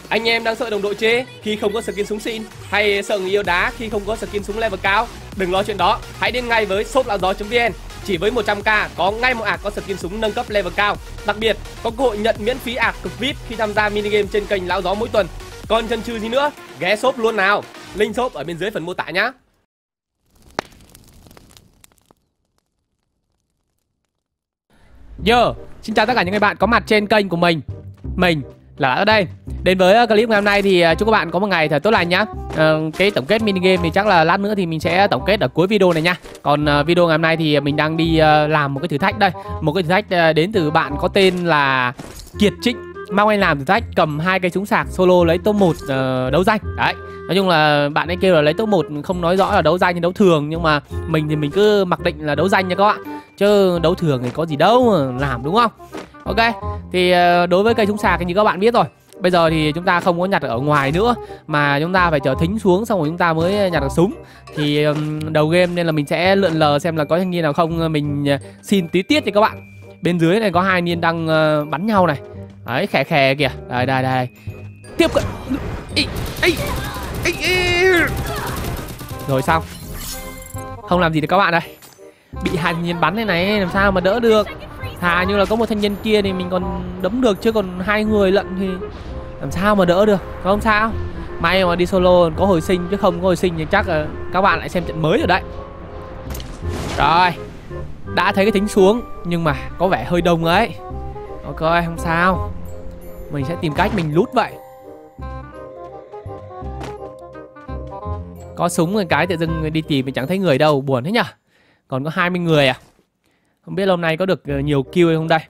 Anh em đang sợ đồng đội chê khi không có skin súng xịn, hay sợ người yêu đá khi không có skin súng level cao? Đừng lo chuyện đó, hãy đến ngay với shop.laogió.vn. Chỉ với 100k có ngay một ạc có skin súng nâng cấp level cao. Đặc biệt có cơ hội nhận miễn phí ạc cực VIP khi tham gia mini game trên kênh Lão Gió mỗi tuần. Còn chần chừ gì nữa, ghé shop luôn nào. Link shop ở bên dưới phần mô tả nhá. Xin chào tất cả những người bạn có mặt trên kênh của mình. Mình là ở đây. Đến với clip ngày hôm nay thì chúc các bạn có một ngày thật tốt lành nhá. Cái tổng kết mini game thì chắc là lát nữa thì mình sẽ tổng kết ở cuối video này nha. Còn video ngày hôm nay thì mình đang đi làm một cái thử thách đây. Một cái thử thách đến từ bạn có tên là Kiệt Trịnh. Mong anh làm thử thách cầm 2 cây súng sạc solo lấy top 1 đấu danh. Đấy. Nói chung là bạn ấy kêu là lấy top 1, không nói rõ là đấu danh hay đấu thường, nhưng mà mình thì mình cứ mặc định là đấu danh nha các bạn. Chứ đấu thường thì có gì đâu mà làm, đúng không? Ok, thì đối với cây súng sạc thì như các bạn biết rồi, bây giờ thì chúng ta không có nhặt ở ngoài nữa, mà chúng ta phải chờ thính xuống xong rồi chúng ta mới nhặt được súng. Thì đầu game nên là mình sẽ lượn lờ xem là có thanh niên nào không, mình xin tí tiết cho các bạn. Bên dưới này có 2 niên đang bắn nhau này. Đấy, khè khè kìa. Đây đây đây. Tiếp cận. Rồi xong. Không làm gì được các bạn đây. Bị 2 thanh niên bắn thế này làm sao mà đỡ được. Thà như là có một thanh niên kia thì mình còn đấm được, chứ còn 2 người lận thì làm sao mà đỡ được. Không sao. May mà đi solo có hồi sinh, chứ không có hồi sinh thì chắc là các bạn lại xem trận mới rồi đấy. Rồi. Đã thấy cái thính xuống, nhưng mà có vẻ hơi đông ấy. Ok, không sao. Mình sẽ tìm cách mình lút vậy. Có súng rồi cái tự dưng đi tìm mình chẳng thấy người đâu, buồn thế nhỉ. Còn có 20 người à. Không biết hôm nay có được nhiều kill hay không đây.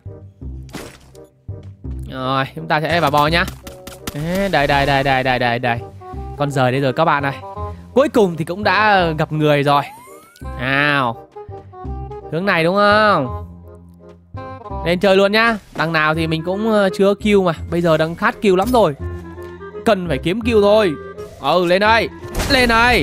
Rồi, chúng ta sẽ vào bò nhá. Đây đây đây đây đây đây đây. Con rời đây rồi các bạn ơi. Cuối cùng thì cũng đã gặp người rồi. Nào. Hướng này đúng không? Lên chơi luôn nhá. Đằng nào thì mình cũng chưa kill mà. Bây giờ đang khát kill lắm rồi. Cần phải kiếm kill thôi. Lên đây. Lên đây.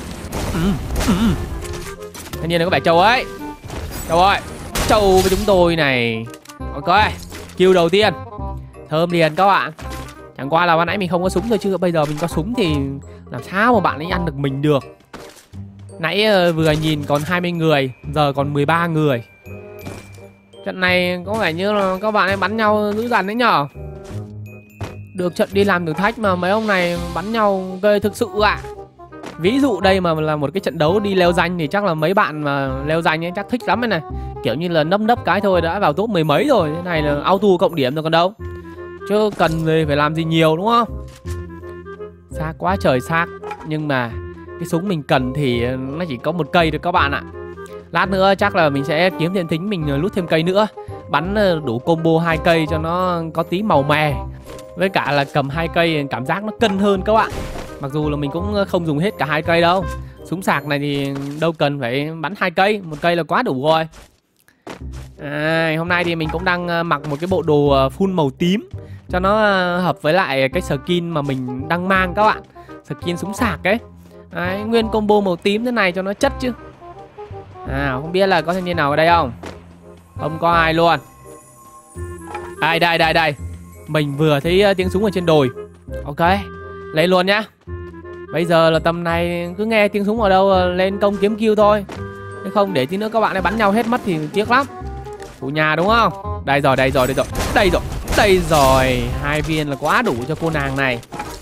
Thanh niên này có vẻ trâu ấy. Trâu ơi. Trâu với chúng tôi này. Ok. Kill đầu tiên. Thơm liền các bạn. Chẳng qua là ban nãy mình không có súng thôi, chứ bây giờ mình có súng thì làm sao mà bạn ấy ăn được mình được. Nãy vừa nhìn còn 20 người, giờ còn 13 người. Trận này có vẻ như là các bạn ấy bắn nhau dữ dằn đấy nhở. Được trận đi làm thử thách mà mấy ông này bắn nhau ghê thực sự ạ. Ví dụ đây mà là một cái trận đấu đi leo danh thì chắc là mấy bạn mà leo danh ấy chắc thích lắm đây này. Kiểu như là nấp cái thôi đã vào top 10 mấy rồi. Thế này là auto cộng điểm rồi còn đâu. Chứ cần gì phải làm gì nhiều, đúng không? Xác quá trời xác. Nhưng mà cái súng mình cần thì nó chỉ có 1 cây thôi các bạn ạ. Lát nữa chắc là mình sẽ kiếm thêm thính, mình lút thêm cây nữa. Bắn đủ combo 2 cây cho nó có tí màu mè. Với cả là cầm 2 cây cảm giác nó cân hơn các bạn. Mặc dù là mình cũng không dùng hết cả 2 cây đâu. Súng sạc này thì đâu cần phải bắn 2 cây, 1 cây là quá đủ rồi. Hôm nay thì mình cũng đang mặc một cái bộ đồ full màu tím cho nó hợp với lại cái skin mà mình đang mang các bạn. Skin súng sạc ấy. Đấy, nguyên combo màu tím thế này cho nó chất chứ. Không biết là có thanh niên nào ở đây không? Không có ai luôn. Đây đây đây đây. Mình vừa thấy tiếng súng ở trên đồi. Ok, lên luôn nhá. Bây giờ là tầm này cứ nghe tiếng súng ở đâu lên công kiếm kill thôi. Nếu không để tí nữa các bạn ấy bắn nhau hết mất thì tiếc lắm. Chủ nhà đúng không? Đây rồi, đây rồi, đây rồi. Đây rồi, đây rồi. 2 viên là quá đủ cho cô nàng này.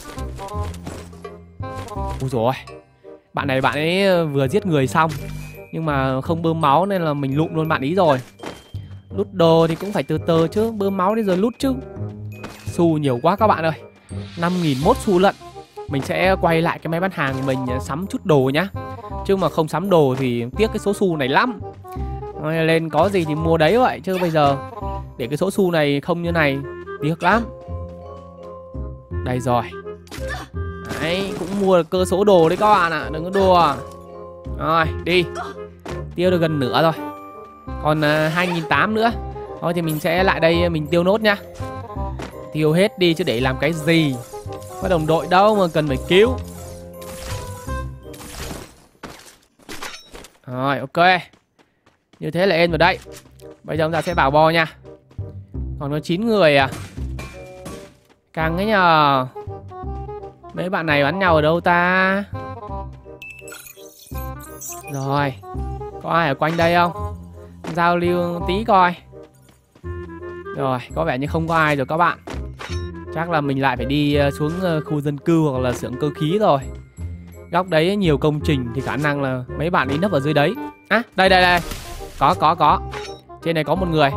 Ui dồi, bạn này bạn ấy vừa giết người xong, nhưng mà không bơm máu nên là mình lụm luôn bạn ý rồi. Lút đồ thì cũng phải từ từ chứ, bơm máu đi rồi lút chứ. Xu nhiều quá các bạn ơi. 5.001 xu lận. Mình sẽ quay lại cái máy bán hàng mình sắm chút đồ nhá. Chứ mà không sắm đồ thì tiếc cái số xu này lắm. Lên có gì thì mua đấy vậy. Chứ bây giờ để cái số xu này không như này tiếc lắm. Đây rồi. Đấy, cũng mua được cơ số đồ đấy các bạn ạ. Đừng có đùa. Rồi, đi. Tiêu được gần nửa rồi. Còn 2.800 nữa. Thôi thì mình sẽ lại đây mình tiêu nốt nha. Tiêu hết đi chứ để làm cái gì. Có đồng đội đâu mà cần phải cứu. Rồi, ok. Như thế là êm rồi đấy. Bây giờ chúng ta sẽ vào bo nha. Còn có 9 người à. Căng ấy nhờ. Mấy bạn này bắn nhau ở đâu ta? Rồi, có ai ở quanh đây không? Giao lưu tí coi. Rồi, có vẻ như không có ai rồi các bạn. Chắc là mình lại phải đi xuống khu dân cư hoặc là xưởng cơ khí rồi. Góc đấy nhiều công trình thì khả năng là mấy bạn ấy nấp ở dưới đấy. À, đây đây đây. Có. Trên này có một người.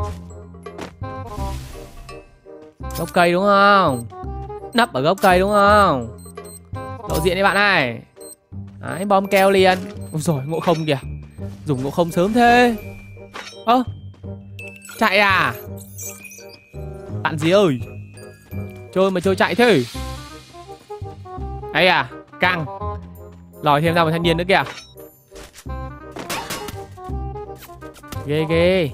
Gốc cây đúng không? Nấp ở gốc cây đúng không? Lộ diện đấy bạn này. Đấy, bom keo liền. Ôi rồi ngộ không kìa. Dùng ngộ không sớm thế. Ơ, chạy à? Bạn gì ơi? Chơi mà chơi chạy thế. Ấy à, căng. Lòi thêm ra một thanh niên nữa kìa. Ghê.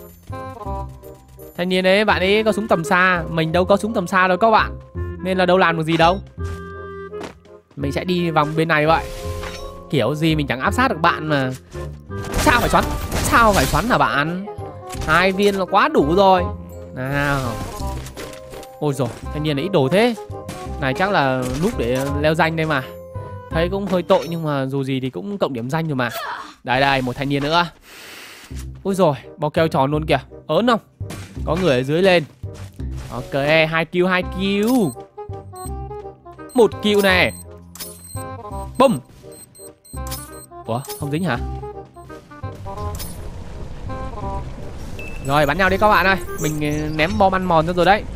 Thanh niên ấy, bạn ấy có súng tầm xa. Mình đâu có súng tầm xa đâu các bạn. Nên là đâu làm được gì đâu. Mình sẽ đi vòng bên này vậy. Kiểu gì mình chẳng áp sát được bạn mà. Sao phải xoắn hả bạn? 2 viên là quá đủ rồi. Nào. Ôi rồi, thanh niên này ít đồ thế. Này chắc là núp để leo danh đây mà. Thấy cũng hơi tội nhưng mà dù gì thì cũng cộng điểm danh rồi mà. Đây, một thanh niên nữa. Ôi rồi, bao keo tròn luôn kìa. Ớn không? Có người ở dưới lên. Ok, 2 kill. 1 kill này. Bum. Ủa, không dính hả? Rồi, bắn nhau đi các bạn ơi. Mình ném bom ăn mòn ra rồi đấy.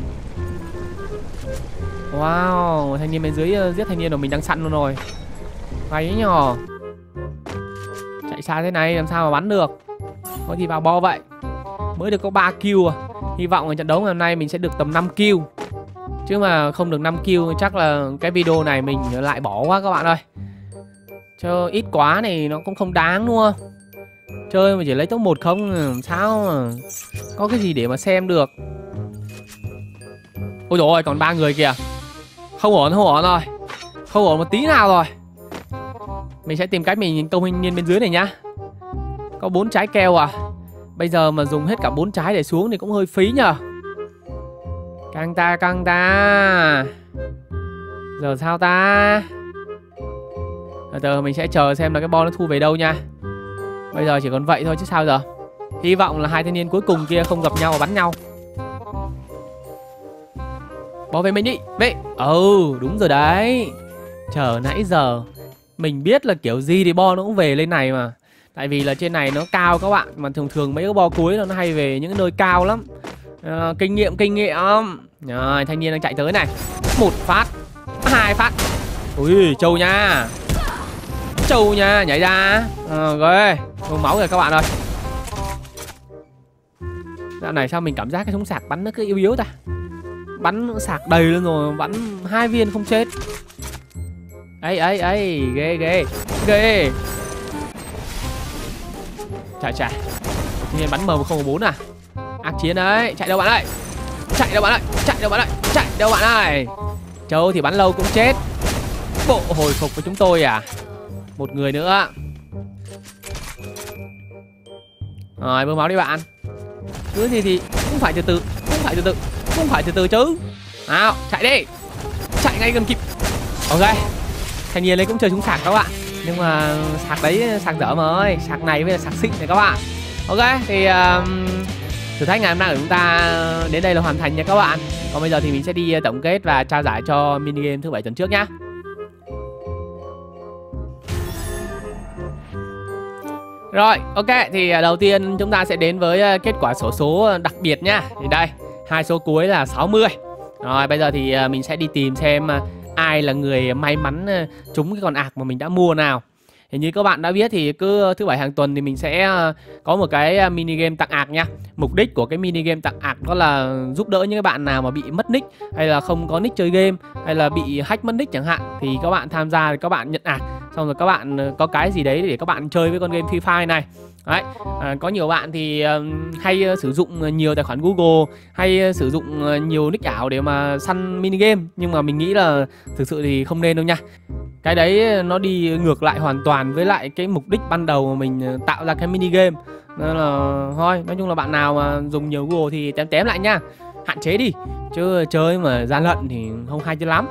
Wow, thanh niên bên dưới giết thanh niên của mình đang săn luôn rồi. Hay ấy nhờ. Chạy xa thế này làm sao mà bắn được. Có gì vào bo vậy. Mới được có 3 kill à. Hy vọng ở trận đấu ngày hôm nay mình sẽ được tầm 5 kill. Chứ mà không được 5 kill chắc là cái video này mình lại bỏ quá các bạn ơi. Chứ ít quá này nó cũng không đáng đúng không? Chơi mà chỉ lấy top 1 không sao mà có cái gì để mà xem được. Ôi dồi ôi, còn 3 người kìa. Không ổn rồi. Không ổn một tí nào rồi. Mình sẽ tìm cách mình công hình niên bên dưới này nhá. Có 4 trái keo à. Bây giờ mà dùng hết cả 4 trái để xuống thì cũng hơi phí nhờ. Căng ta. Giờ sao ta? Từ mình sẽ chờ xem là cái bo nó thu về đâu nha. Bây giờ chỉ còn vậy thôi chứ sao giờ. Hy vọng là 2 thanh niên cuối cùng kia không gặp nhau và bắn nhau. Bỏ về mình đi. Về. Đúng rồi đấy. Chờ nãy giờ mình biết là kiểu gì thì bo nó cũng về lên này mà. Tại vì là trên này nó cao các bạn. Mà thường mấy cái bo cuối nó hay về những nơi cao lắm. Kinh nghiệm. Rồi, thanh niên đang chạy tới này. 1 phát, 2 phát. Ui, trâu nha, nhảy ra. Rồi, uống máu rồi các bạn ơi. Dạo này sao mình cảm giác cái súng sạc bắn nó cứ yếu ta. Bắn sạc đầy luôn rồi, bắn 2 viên không chết. Ấy, ghê. Chà. Nên bắn M104 à. Ác chiến đấy, chạy đâu bạn ơi. Chạy đâu bạn ơi. Châu thì bắn lâu cũng chết. Bộ hồi phục với chúng tôi à. Một người nữa. Rồi, bơm máu đi bạn. Cứ gì thì cũng phải từ từ chứ. Nào, chạy đi. Chạy ngay gần kịp. Ok. Thanh niên đấy cũng chơi súng sạc các bạn. Nhưng mà sạc đấy sạc dở mà ơi. Sạc này với là sạc xịn này các bạn. Ok, thì thử thách ngày hôm nay của chúng ta đến đây là hoàn thành nha các bạn. Còn bây giờ thì mình sẽ đi tổng kết và trao giải cho mini game thứ 7 tuần trước nhá. Rồi, ok, thì đầu tiên chúng ta sẽ đến với kết quả xổ số đặc biệt nhá. Thì đây, 2 số cuối là 60. Rồi, bây giờ thì mình sẽ đi tìm xem ai là người may mắn trúng cái con ạc mà mình đã mua nào. Thì như các bạn đã biết thì cứ thứ 7 hàng tuần thì mình sẽ có một cái mini game tặng ạc nha. Mục đích của cái mini game tặng ạc đó là giúp đỡ những cái bạn nào mà bị mất nick, hay là không có nick chơi game, hay là bị hack mất nick chẳng hạn. Thì các bạn tham gia thì các bạn nhận ạc. Xong rồi các bạn có cái gì đấy để các bạn chơi với con game Free Fire này. Đấy, có nhiều bạn thì hay sử dụng nhiều tài khoản Google, hay sử dụng nhiều nick ảo để mà săn mini game. Nhưng mà mình nghĩ là thực sự thì không nên đâu nha. Cái đấy nó đi ngược lại hoàn toàn với lại cái mục đích ban đầu mà mình tạo ra cái mini game. Nên là thôi, nói chung là bạn nào mà dùng nhiều Google thì tém lại nha. Hạn chế đi, chứ chơi mà gian lận thì không hay cho lắm.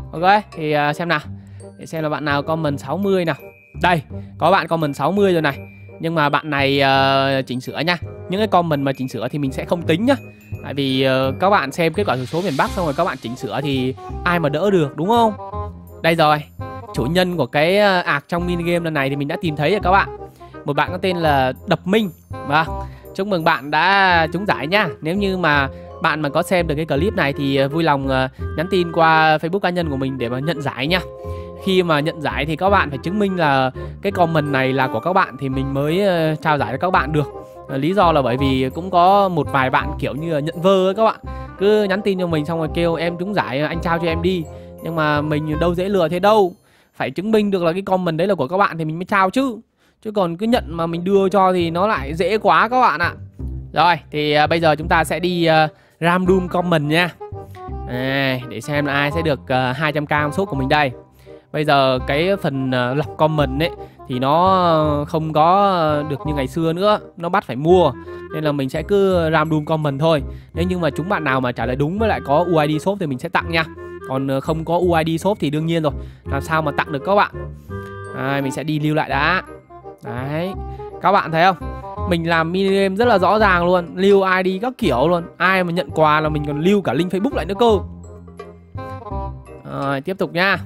Ok, thì xem nào. Để xem là bạn nào comment 60 nào. Đây, có bạn comment 60 rồi này. Nhưng mà bạn này chỉnh sửa nha. Những cái comment mà chỉnh sửa thì mình sẽ không tính nhá. Tại vì các bạn xem kết quả xổ số miền Bắc xong rồi các bạn chỉnh sửa thì ai mà đỡ được, đúng không? Đây rồi, chủ nhân của cái ạc trong mini game lần này thì mình đã tìm thấy rồi các bạn. Một bạn có tên là Đập Minh. Vâng, chúc mừng bạn đã trúng giải nha. Nếu như mà bạn mà có xem được cái clip này thì vui lòng nhắn tin qua Facebook cá nhân của mình để mà nhận giải nha. Khi mà nhận giải thì các bạn phải chứng minh là cái comment này là của các bạn thì mình mới trao giải cho các bạn được. Lý do là bởi vì cũng có một vài bạn kiểu như là nhận vơ ấy các bạn. Cứ nhắn tin cho mình xong rồi kêu em trúng giải anh trao cho em đi. Nhưng mà mình đâu dễ lừa thế đâu. Phải chứng minh được là cái comment đấy là của các bạn thì mình mới trao chứ. Chứ còn cứ nhận mà mình đưa cho thì nó lại dễ quá các bạn ạ. Rồi, thì bây giờ chúng ta sẽ đi random comment nha. Để xem là ai sẽ được 200k số của mình đây. Bây giờ cái phần lọc comment ấy thì nó không có được như ngày xưa nữa. Nó bắt phải mua. Nên là mình sẽ cứ random comment thôi. Nếu như mà chúng bạn nào mà trả lời đúng với lại có UID shop thì mình sẽ tặng nha. Còn không có UID shop thì đương nhiên rồi. Làm sao mà tặng được các bạn. Mình sẽ đi lưu lại đã. Đấy, các bạn thấy không? Mình làm mini game rất là rõ ràng luôn. Lưu ID các kiểu luôn. Ai mà nhận quà là mình còn lưu cả link Facebook lại nữa cơ. Rồi, tiếp tục nha.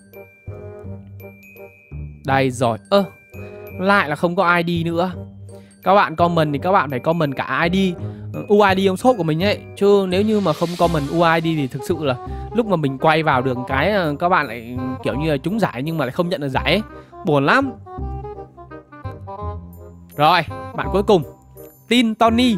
Đây rồi. Lại là không có ID nữa. Các bạn comment thì các bạn phải comment cả ID, UID trong shop của mình ấy. Chứ nếu như mà không comment UID thì thực sự là lúc mà mình quay vào đường cái các bạn lại kiểu như là trúng giải nhưng mà lại không nhận được giải ấy. Buồn lắm. Rồi, bạn cuối cùng Tin Tony.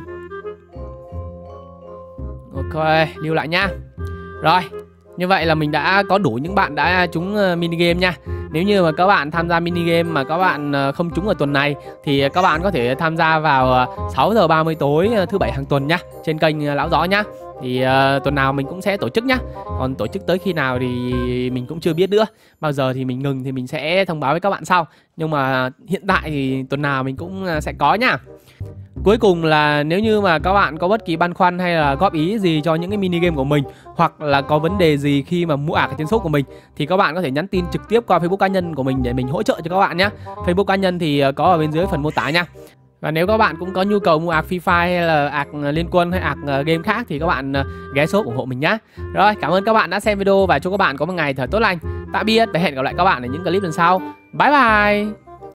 Ok, lưu lại nha. Rồi, như vậy là mình đã có đủ những bạn đã trúng mini game nha. Nếu như mà các bạn tham gia mini game mà các bạn không trúng ở tuần này thì các bạn có thể tham gia vào 6 giờ 30 tối thứ bảy hàng tuần nhá, trên kênh Lão Gió nhá. Thì tuần nào mình cũng sẽ tổ chức nhá. Còn tổ chức tới khi nào thì mình cũng chưa biết nữa. Bao giờ thì mình ngừng thì mình sẽ thông báo với các bạn sau. Nhưng mà hiện tại thì tuần nào mình cũng sẽ có nhá. Cuối cùng là nếu như mà các bạn có bất kỳ băn khoăn hay là góp ý gì cho những cái mini game của mình, hoặc là có vấn đề gì khi mà mua ạc ở trên shop của mình, thì các bạn có thể nhắn tin trực tiếp qua Facebook cá nhân của mình để mình hỗ trợ cho các bạn nhé. Facebook cá nhân thì có ở bên dưới phần mô tả nha. Và nếu các bạn cũng có nhu cầu mua ạc Free Fire hay là ạc Liên Quân hay ạc game khác thì các bạn ghé shop ủng hộ mình nhé. Rồi, cảm ơn các bạn đã xem video và chúc các bạn có một ngày thật tốt lành. Tạm biệt và hẹn gặp lại các bạn ở những clip lần sau. Bye bye.